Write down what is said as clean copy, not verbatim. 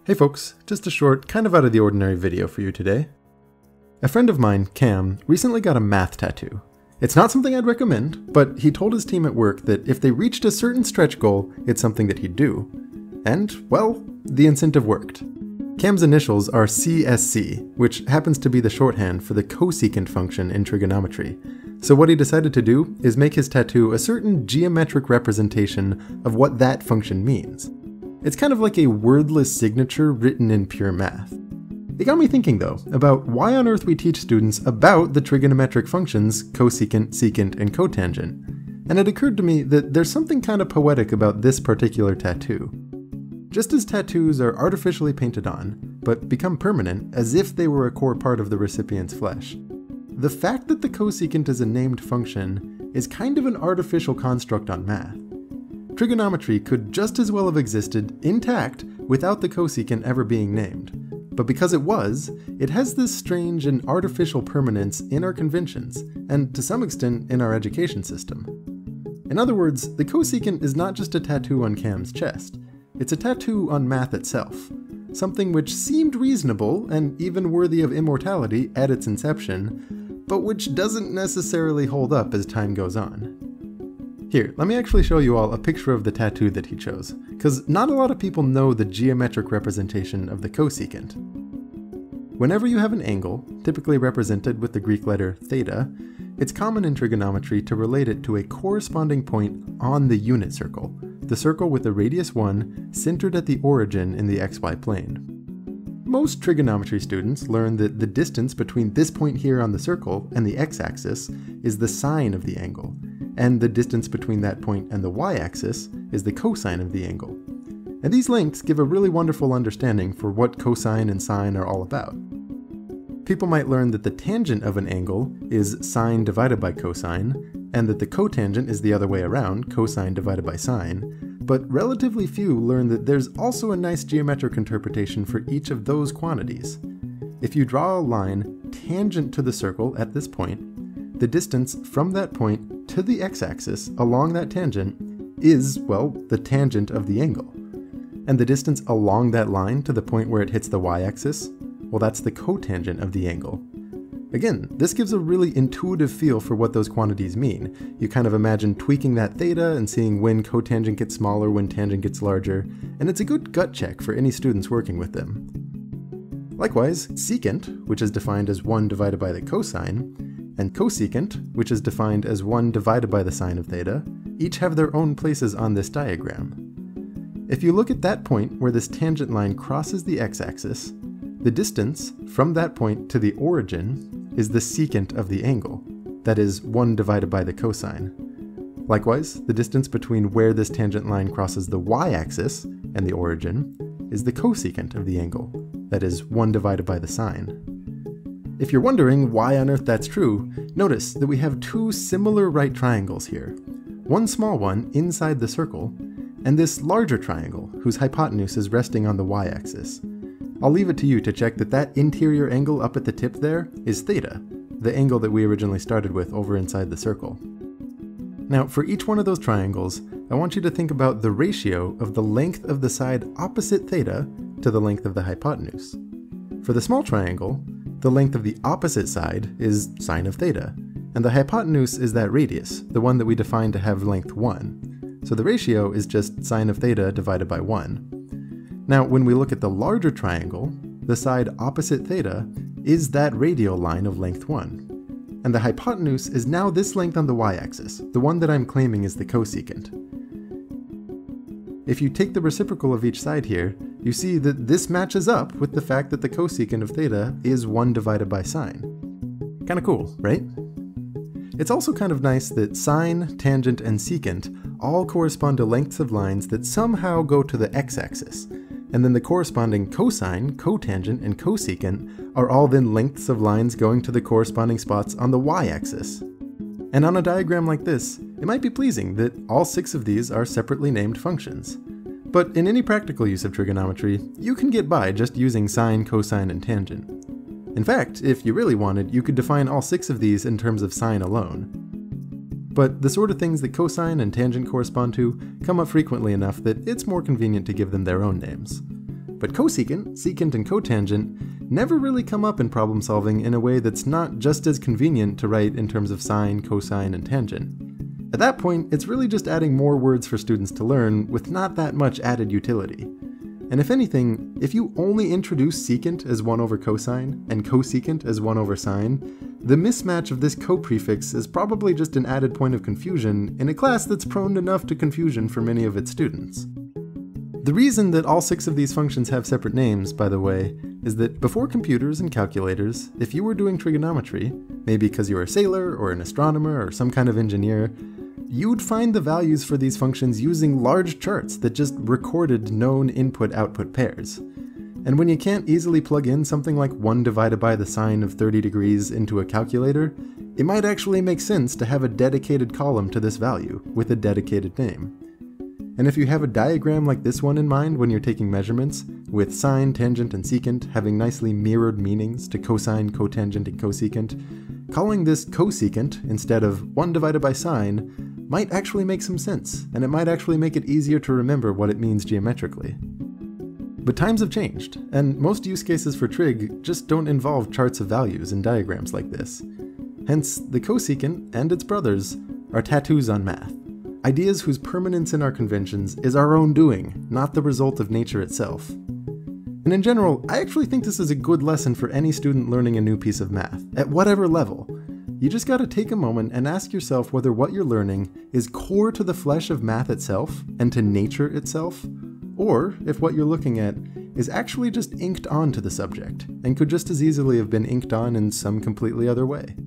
Hey folks, just a short, kind of out of the ordinary video for you today. A friend of mine, Cam, recently got a math tattoo. It's not something I'd recommend, but he told his team at work that if they reached a certain stretch goal, it's something that he'd do. And, well, the incentive worked. Cam's initials are CSC, which happens to be the shorthand for the cosecant function in trigonometry. So what he decided to do is make his tattoo a certain geometric representation of what that function means. It's kind of like a wordless signature written in pure math. It got me thinking though, about why on earth we teach students about the trigonometric functions cosecant, secant, and cotangent. And it occurred to me that there's something kind of poetic about this particular tattoo. Just as tattoos are artificially painted on, but become permanent as if they were a core part of the recipient's flesh, the fact that the cosecant is a named function is kind of an artificial construct on math. Trigonometry could just as well have existed intact without the cosecant ever being named, but because it was, it has this strange and artificial permanence in our conventions, and to some extent in our education system. In other words, the cosecant is not just a tattoo on Cam's chest, it's a tattoo on math itself, something which seemed reasonable and even worthy of immortality at its inception, but which doesn't necessarily hold up as time goes on. Here, let me actually show you all a picture of the tattoo that he chose, because not a lot of people know the geometric representation of the cosecant. Whenever you have an angle, typically represented with the Greek letter theta, it's common in trigonometry to relate it to a corresponding point on the unit circle, the circle with the radius 1 centered at the origin in the xy plane. Most trigonometry students learn that the distance between this point here on the circle and the x-axis is the sine of the angle, and the distance between that point and the y-axis is the cosine of the angle. And these lengths give a really wonderful understanding for what cosine and sine are all about. People might learn that the tangent of an angle is sine divided by cosine, and that the cotangent is the other way around, cosine divided by sine, but relatively few learn that there's also a nice geometric interpretation for each of those quantities. If you draw a line tangent to the circle at this point, the distance from that point to the x-axis along that tangent is, well, the tangent of the angle. And the distance along that line to the point where it hits the y-axis, well, that's the cotangent of the angle. Again, this gives a really intuitive feel for what those quantities mean. You kind of imagine tweaking that theta and seeing when cotangent gets smaller, when tangent gets larger, and it's a good gut check for any students working with them. Likewise, secant, which is defined as 1 divided by the cosine, and cosecant, which is defined as 1 divided by the sine of theta, each have their own places on this diagram. If you look at that point where this tangent line crosses the x-axis, the distance from that point to the origin is the secant of the angle, that is 1 divided by the cosine. Likewise, the distance between where this tangent line crosses the y-axis and the origin is the cosecant of the angle, that is 1 divided by the sine. If you're wondering why on earth that's true, notice that we have two similar right triangles here. One small one inside the circle, and this larger triangle whose hypotenuse is resting on the y-axis. I'll leave it to you to check that that interior angle up at the tip there is theta, the angle that we originally started with over inside the circle. Now, for each one of those triangles, I want you to think about the ratio of the length of the side opposite theta to the length of the hypotenuse. For the small triangle, the length of the opposite side is sine of theta, and the hypotenuse is that radius, the one that we define to have length 1. So the ratio is just sine of theta divided by 1. Now, when we look at the larger triangle, the side opposite theta is that radial line of length 1. And the hypotenuse is now this length on the y-axis, the one that I'm claiming is the cosecant. If you take the reciprocal of each side here, you see that this matches up with the fact that the cosecant of theta is 1 divided by sine. Kinda cool, right? It's also kind of nice that sine, tangent, and secant all correspond to lengths of lines that somehow go to the x-axis, and then the corresponding cosine, cotangent, and cosecant are all then lengths of lines going to the corresponding spots on the y-axis. And on a diagram like this, it might be pleasing that all 6 of these are separately named functions. But in any practical use of trigonometry, you can get by just using sine, cosine, and tangent. In fact, if you really wanted, you could define all 6 of these in terms of sine alone. But the sort of things that cosine and tangent correspond to come up frequently enough that it's more convenient to give them their own names. But cosecant, secant, and cotangent never really come up in problem solving in a way that's not just as convenient to write in terms of sine, cosine, and tangent. At that point, it's really just adding more words for students to learn with not that much added utility. And if anything, if you only introduce secant as 1 over cosine and cosecant as 1 over sine, the mismatch of this co-prefix is probably just an added point of confusion in a class that's prone enough to confusion for many of its students. The reason that all 6 of these functions have separate names, by the way, is that before computers and calculators, if you were doing trigonometry, maybe because you were a sailor or an astronomer or some kind of engineer, you'd find the values for these functions using large charts that just recorded known input-output pairs. And when you can't easily plug in something like 1 divided by the sine of 30 degrees into a calculator, it might actually make sense to have a dedicated column to this value with a dedicated name. And if you have a diagram like this one in mind when you're taking measurements, with sine, tangent, and secant having nicely mirrored meanings to cosine, cotangent, and cosecant, calling this cosecant instead of 1 divided by sine might actually make some sense, and it might actually make it easier to remember what it means geometrically. But times have changed, and most use cases for trig just don't involve charts of values and diagrams like this. Hence, the cosecant and its brothers are tattoos on math. Ideas whose permanence in our conventions is our own doing, not the result of nature itself. And in general, I actually think this is a good lesson for any student learning a new piece of math, at whatever level. You just gotta take a moment and ask yourself whether what you're learning is core to the flesh of math itself and to nature itself, or if what you're looking at is actually just inked onto the subject, and could just as easily have been inked on in some completely other way.